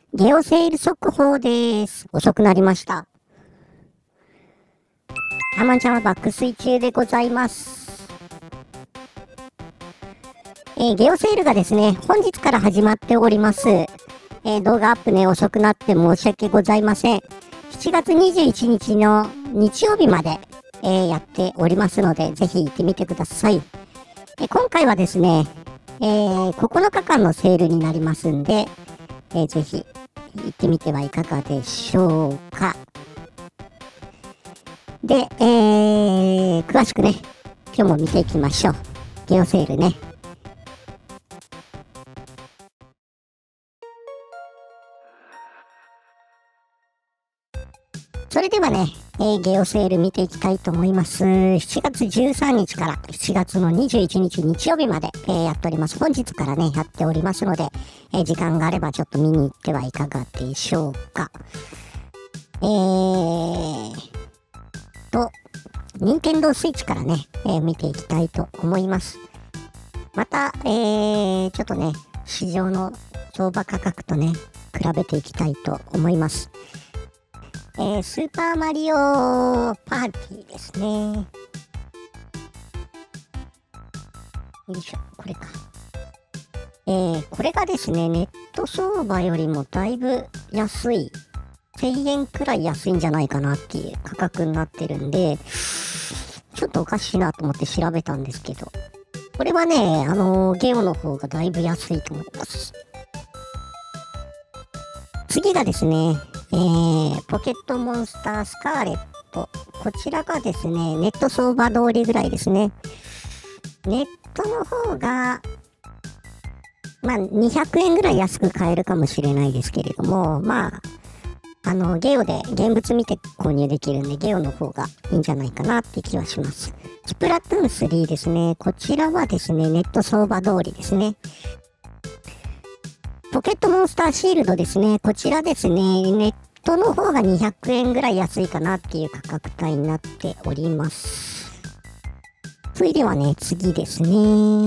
ゲオセール速報です。遅くなりました。たまちゃんは爆睡中でございます。ゲオセールがですね、本日から始まっております。動画アップね、遅くなって申し訳ございません。7月21日の日曜日まで、やっておりますので、ぜひ行ってみてください。今回はですね、9日間のセールになりますんで、ぜひ行ってみてはいかがでしょうか。で、詳しくね、今日も見ていきましょう。ゲオセールね。それではね、ゲオセール見ていきたいと思います。7月13日から7月の21日日曜日まで、やっております。本日からね、やっておりますので、時間があればちょっと見に行ってはいかがでしょうか。任天堂スイッチからね、見ていきたいと思います。また、ちょっとね、市場の相場価格とね、比べていきたいと思います。スーパーマリオパーティーですね。よいしょ、これか。これがですね、ネット相場よりもだいぶ安い、1000円くらい安いんじゃないかなっていう価格になってるんで、ちょっとおかしいなと思って調べたんですけど、これはね、ゲオの方がだいぶ安いと思います。次がですね、ポケットモンスタースカーレット。こちらがですね、ネット相場通りぐらいですね。ネットの方が、まあ、200円ぐらい安く買えるかもしれないですけれども、まあ、ゲオで現物見て購入できるんで、ゲオの方がいいんじゃないかなって気はします。スプラトゥーン3ですね。こちらはですね、ネット相場通りですね。ポケットモンスターシールドですね。こちらですね、ネットの方が200円ぐらい安いかなっていう価格帯になっております。それではね、次ですね。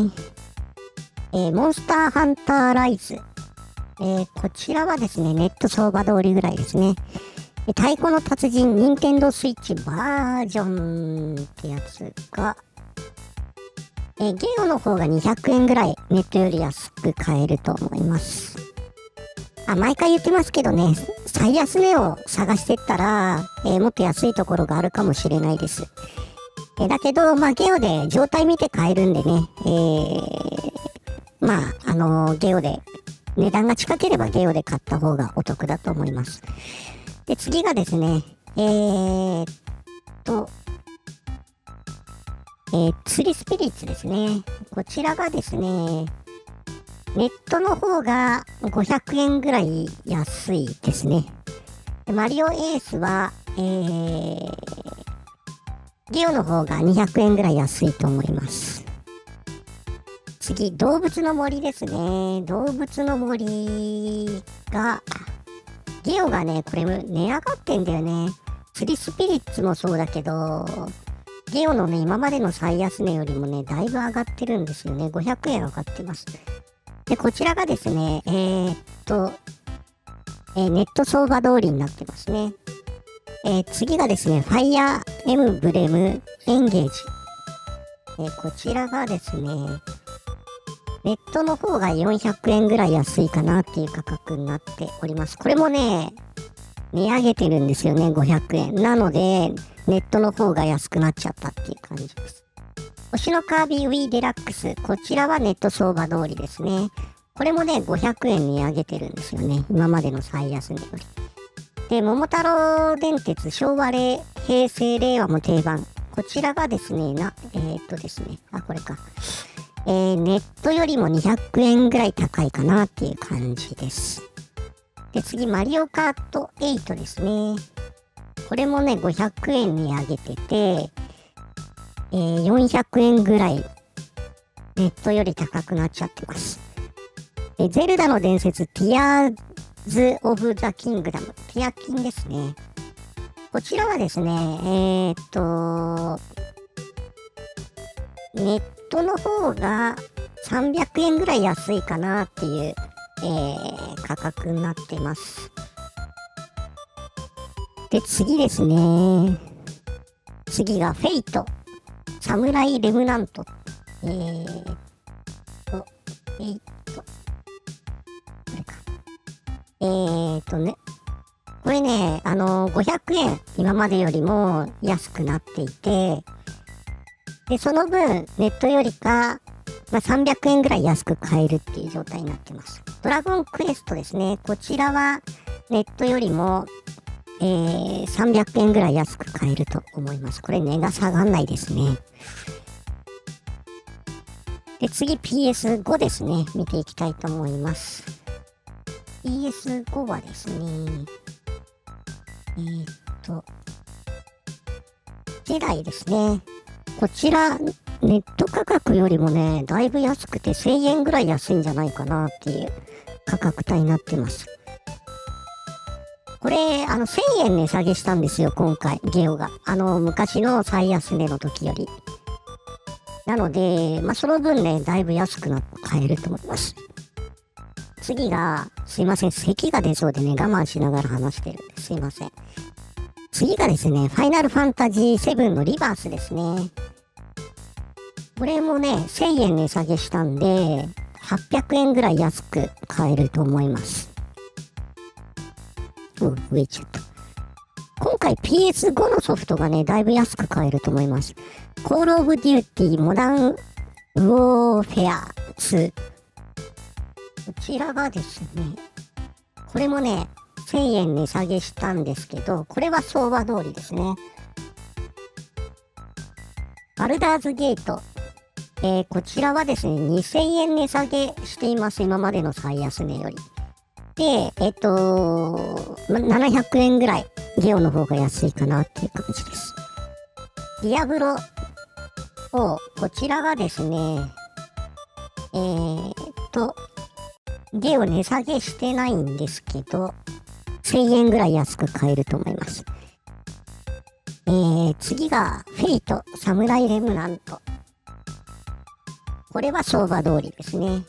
モンスターハンターライズ。こちらはですね、ネット相場通りぐらいですね。太鼓の達人、ニンテンドースイッチバージョンってやつが、ゲオの方が200円ぐらいネットより安く買えると思います。毎回言ってますけどね、最安値を探してったら、もっと安いところがあるかもしれないです。だけど、まあ、ゲオで状態見て買えるんでね、ゲオで、値段が近ければゲオで買った方がお得だと思います。で、次がですね、釣りスピリッツですね。こちらがですね、ネットの方が500円ぐらい安いですね。マリオエースは、ゲオの方が200円ぐらい安いと思います。次、動物の森ですね。動物の森が、ゲオがね、これ値上がってんだよね。釣りスピリッツもそうだけど、ゲオのね、今までの最安値よりもね、だいぶ上がってるんですよね。500円上がってます。で、こちらがですね、ネット相場通りになってますね。次がですね、ファイヤーエムブレムエンゲージ。こちらがですね、ネットの方が400円ぐらい安いかなっていう価格になっております。これもね、値上げてるんですよね、500円。なので、ネットの方が安くなっちゃったっていう感じです。星のカービィウィーデラックス。こちらはネット相場通りですね。これもね、500円値上げてるんですよね。今までの最安値より。で、桃太郎電鉄、昭和平成令和も定番。こちらがですね、ですね、これか。ネットよりも200円ぐらい高いかなっていう感じです。で、次、マリオカート8ですね。これもね、500円値上げてて、400円ぐらいネットより高くなっちゃってます。ゼルダの伝説、ティアーズ・オブ・ザ・キングダム、ティアキンですね。こちらはですね、ネットの方が300円ぐらい安いかなっていう価格になってます。で、次ですね。次がフェイト。サムライレムナント。フェイト。これか。ね。これね、500円、今までよりも安くなっていて、で、その分、ネットよりか、300円ぐらい安く買えるっていう状態になってます。ドラゴンクエストですね。こちらは、ネットよりも、300円ぐらい安く買えると思います。これ値が下がんないですね。で、次 PS5 ですね。見ていきたいと思います。PS5 はですね、世代ですね。こちら、ネット価格よりもね、だいぶ安くて1000円ぐらい安いんじゃないかなっていう価格帯になってます。これ、1000円値下げしたんですよ、今回、ゲオが。昔の最安値の時より。なので、その分ね、だいぶ安くなって買えると思います。次が、すいません、咳が出そうでね、我慢しながら話してるんですいません。次がですね、ファイナルファンタジー7のリバースですね。これもね、1000円値下げしたんで、800円ぐらい安く買えると思います。増えちゃった。今回 PS5 のソフトがね、だいぶ安く買えると思います。コールオブデューティーモダンウォーフェア2。こちらがですね、これもね、1000円値下げしたんですけど、これは相場通りですね。バルダーズゲート。こちらはですね、2000円値下げしています。今までの最安値より。で、700円ぐらい、ゲオの方が安いかなっていう感じです。ディアブロを、こちらがですね、ゲオ値下げしてないんですけど、1000円ぐらい安く買えると思います。次が、フェイト、サムライレムナント。これは相場通りですね。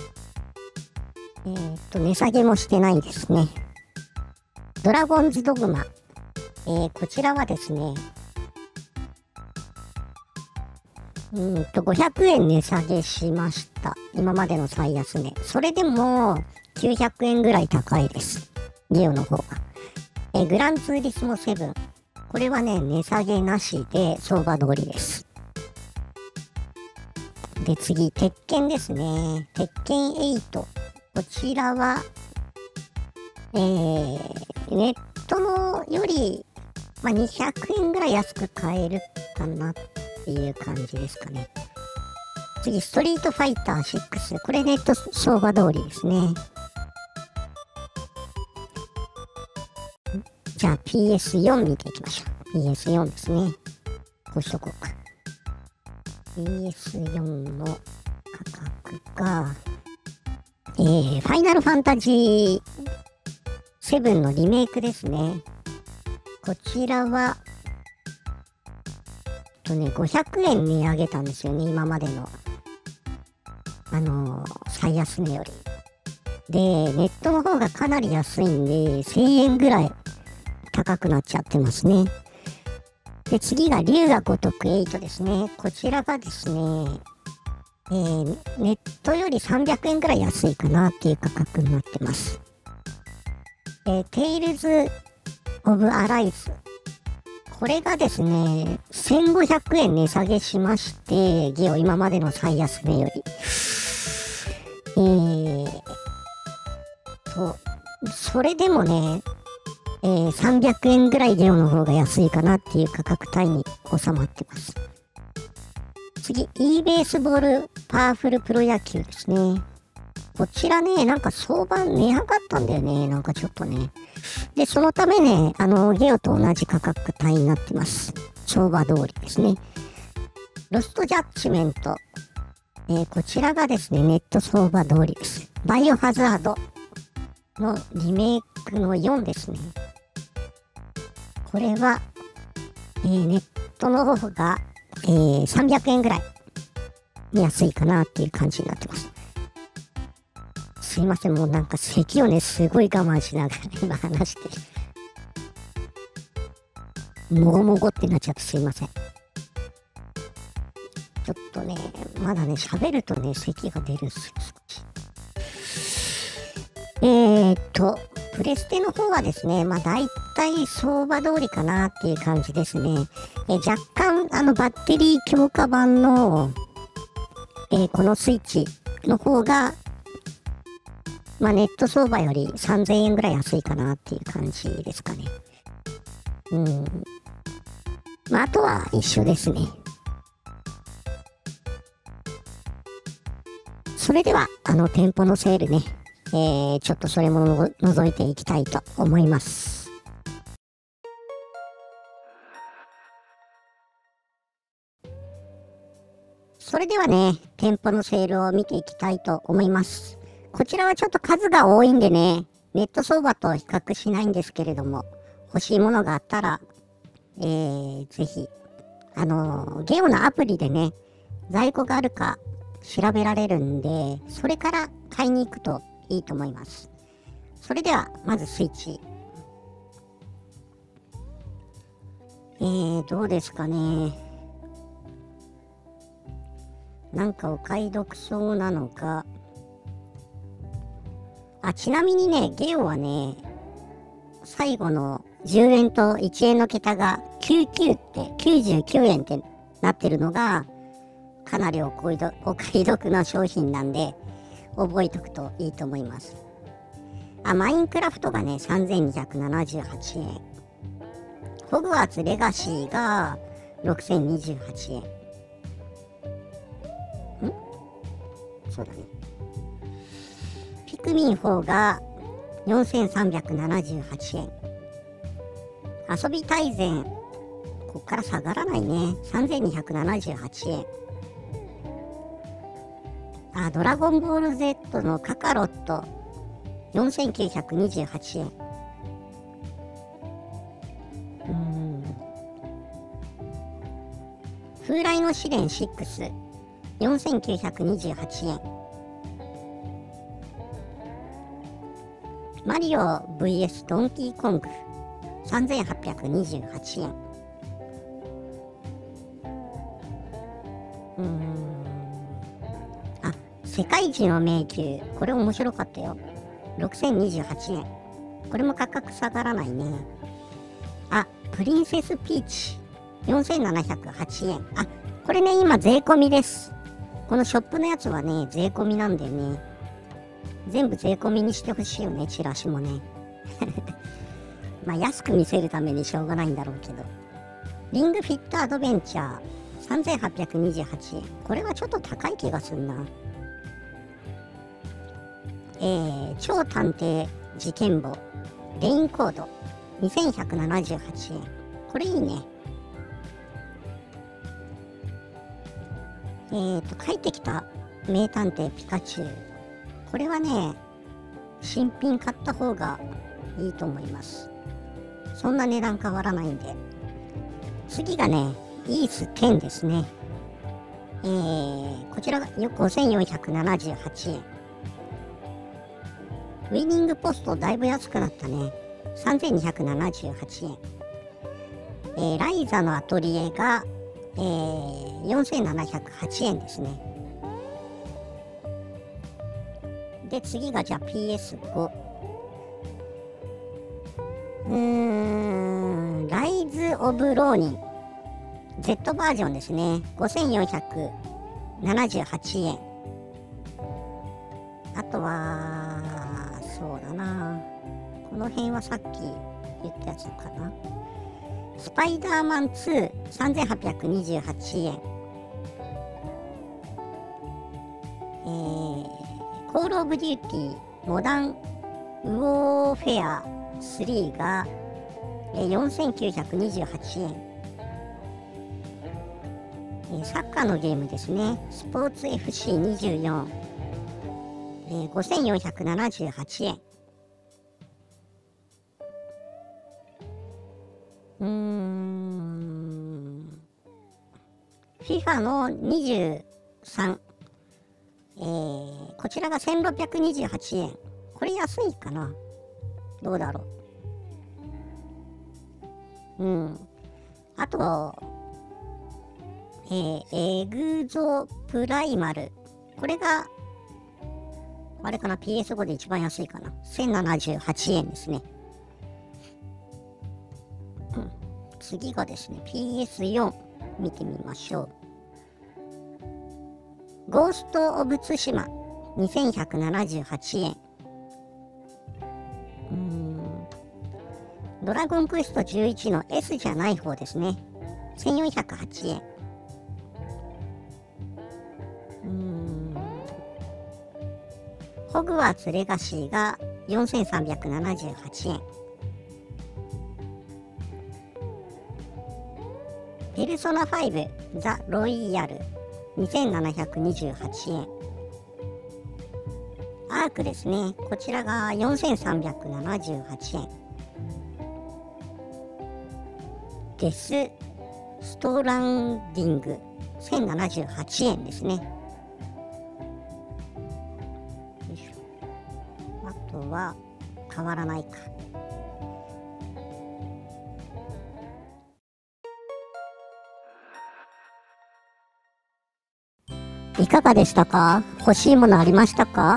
値下げもしてないですね。ドラゴンズドグマ。こちらはですね、500円値下げしました。今までの最安値。それでも、900円ぐらい高いです。ゲオの方が。グランツーリスモ7。これはね、値下げなしで相場通りです。で、次、鉄拳ですね。鉄拳8。こちらは、ネットのより、200円ぐらい安く買えるかなっていう感じですかね。次、ストリートファイター6。これネット相場通りですね。じゃあ PS4 見ていきましょう。PS4 ですね。こうしとこうか。PS4 の価格が、ファイナルファンタジー7のリメイクですね。こちらは、500円値上げたんですよね、今までの。最安値より。で、ネットの方がかなり安いんで、1000円ぐらい高くなっちゃってますね。で、次が龍が如く8ですね。こちらがですね、ネットより300円ぐらい安いかなっていう価格になってます。テイルズ・オブ・アライズ。これがですね、1500円値下げしまして、ゲオ今までの最安値より。それでもね、300円ぐらいゲオの方が安いかなっていう価格帯に収まってます。次、e ベースボールパワフルプロ野球ですね。こちらね、なんか相場値上がったんだよね。なんかちょっとね。で、そのためね、ゲオと同じ価格帯になってます。相場通りですね。ロストジャッジメント。こちらがですね、ネット相場通りです。バイオハザードのリメイクの4ですね。これは、ネットの方が、300円ぐらい安いかなっていう感じになってます。1000 すいません。もうなんか咳をね、すごい我慢しながら今話してる。もごもごってなっちゃってすいません。ちょっとね、まだね、喋るとね、咳が出るんですよ、少し。プレステの方はですね、まあ大体相場通りかなっていう感じですね。若干、バッテリー強化版の、このスイッチの方が、まあネット相場より3000円ぐらい安いかなっていう感じですかね。まああとは一緒ですね。それでは、店舗のセールね、ちょっとそれも覗いていきたいと思います。それではね、店舗のセールを見ていきたいと思います。こちらはちょっと数が多いんでね、ネット相場と比較しないんですけれども、欲しいものがあったら、ぜひ、ゲオのアプリでね、在庫があるか調べられるんで、それから買いに行くといいと思います。それでは、まずスイッチ。どうですかね。なんかお買い得そうなのか。ちなみにね、ゲオはね、最後の10円と1円の桁が99って99円ってなってるのが、かなりお買い得な商品なんで、覚えとくといいと思います。マインクラフトがね、3278円。ホグワーツレガシーが6028円。そうだね。ピクミン4が4378円。遊び大全、こっから下がらないね。3278円。ドラゴンボール Z のカカロット、4928円。風来の試練6、4928円。マリオ VS ドンキーコング、3828円。世界一の迷宮、これ面白かったよ。6028円。これも価格下がらないね。プリンセスピーチ、4708円。これね、今税込みです。このショップのやつはね、税込みなんだよね。全部税込みにしてほしいよね、チラシもね。まあ安く見せるためにしょうがないんだろうけど。リングフィットアドベンチャー、3828円。これはちょっと高い気がするな。超探偵事件簿、レインコード、2178円。これいいね。帰ってきた名探偵ピカチュウ。これはね、新品買った方がいいと思います。そんな値段変わらないんで。次がね、イース10ですね。こちらが5478円。ウィニングポストだいぶ安くなったね。3278円。ライザのアトリエが、4708円ですね。で、次がじゃあ PS5。ライズ・オブ・ローニン。Z バージョンですね。5478円。あとは、そうだな。この辺はさっき言ったやつかな。スパイダーマン2、3828円。コールオブデューティー、モダンウォーフェア3が、4928円。サッカーのゲームですね。スポーツ FC24、5478円。FIFA の23、 こちらが1628円。これ安いかな、どうだろう。あと、エグゾプライマル。これが、あれかな、PS5 で一番安いかな。1078円ですね。次がですね、PS4 見てみましょう。ゴースト・オブ・ツシマ2178円。ドラゴンクエスト11の S じゃない方ですね。1408円。ホグワーツレガシーが4378円。ペルソナ5ザ・ロイヤル2728円。アークですね。こちらが4378円。デス・ストランディング1078円ですね。あとは変わらないか。いかがでしたか？欲しいものありましたか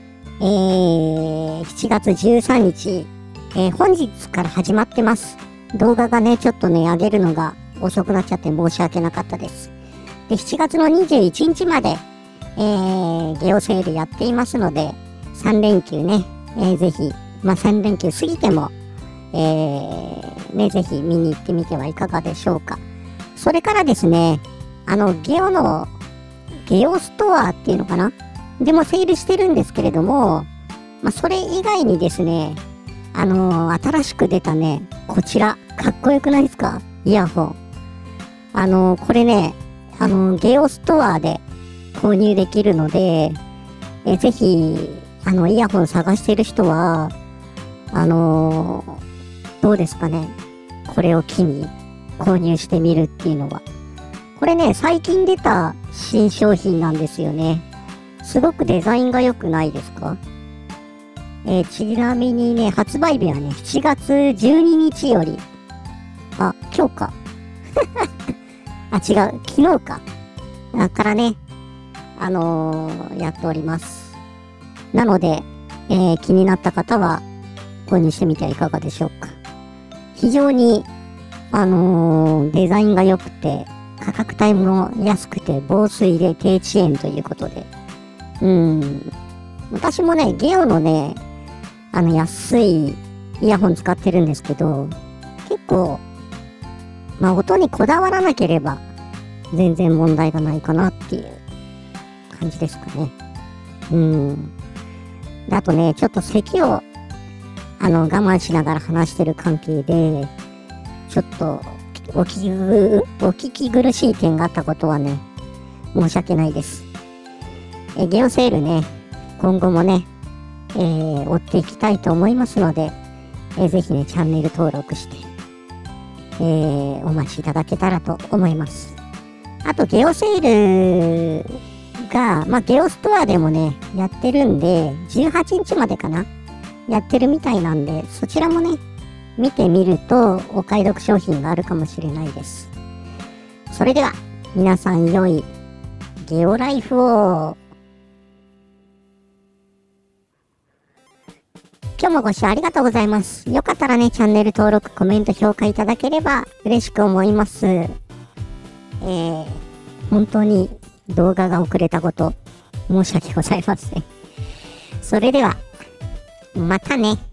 ？7月13日、本日から始まってます。動画がね、ちょっとね、上げるのが遅くなっちゃって申し訳なかったです。で、7月の21日まで、ゲオセールやっていますので、3連休ね、ぜひ、3連休過ぎても、ぜひ見に行ってみてはいかがでしょうか。それからですね、ゲオストアっていうのかなでもセールしてるんですけれども、それ以外にですね、新しく出たね、こちら、かっこよくないですか？イヤホン。これね、ゲオストアで購入できるので、ぜひ、イヤホン探してる人は、どうですかね。これを機に購入してみるっていうのは。これね、最近出た新商品なんですよね。すごくデザインが良くないですか？ちなみにね、発売日はね、7月12日より、今日か。違う、昨日か。からね、やっております。なので、気になった方は、購入してみてはいかがでしょうか。非常に、デザインが良くて、価格帯も安くて、防水で低遅延ということで。私もね、ゲオのね、安いイヤホン使ってるんですけど、結構、音にこだわらなければ、全然問題がないかなっていう感じですかね。であとね、ちょっと咳を、我慢しながら話してる関係で、ちょっと、お聞き苦しい点があったことはね、申し訳ないです。ゲオセールね、今後もね、追っていきたいと思いますので、ぜひね、チャンネル登録して、お待ちいただけたらと思います。あと、ゲオセールが、ゲオストアでもね、やってるんで、18日までかなやってるみたいなんで、そちらもね、見てみるとお買い得商品があるかもしれないです。それでは皆さん良いゲオライフを。今日もご視聴ありがとうございます。よかったらね、チャンネル登録、コメント、評価いただければ嬉しく思います。本当に動画が遅れたこと申し訳ございません。それではまたね。